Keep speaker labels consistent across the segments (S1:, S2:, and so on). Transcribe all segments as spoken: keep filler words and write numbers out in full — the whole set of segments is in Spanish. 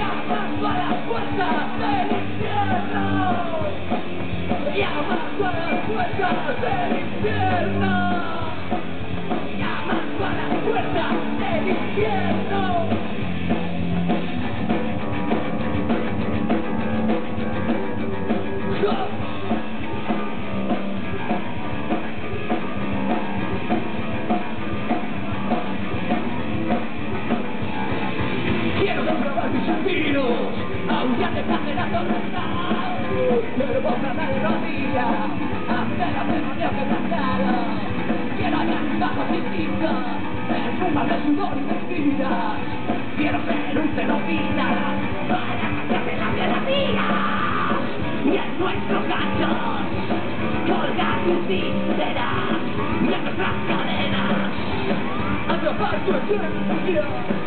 S1: llamando a las puertas del infierno, llamando a las puertas del infierno, llamando a las puertas del infierno. Quiero comprobar mis sentidos, aullar detrás de la tormenta, pero póngame de rodillas, hacer la memoria que pasara. Quiero hallar bajo distintos, perfumar de sudor y mentiras. Quiero ser un xenofila para cambiarme la melodía. Y en nuestros ganchos colgar tus títeras y en nuestras cadenas atrapar tu esencia.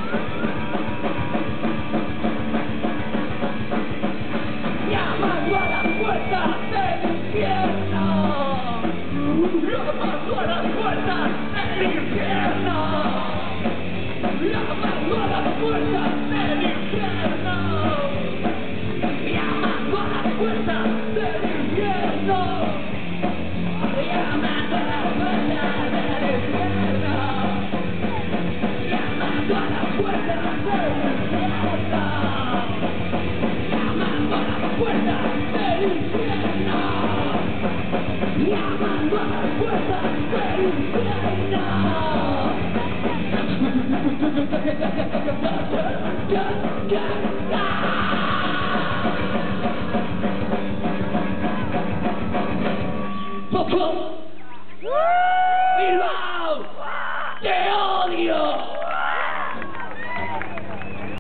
S1: Llamando a las puertas del infierno, llamando a las puertas del infierno, llamando a las puertas del infierno, llamando a las puertas del infierno, llamando a las puertas del infierno, llamando a las puertas del infierno. Puertas del infierno, llamando a las puertas del infierno. Poco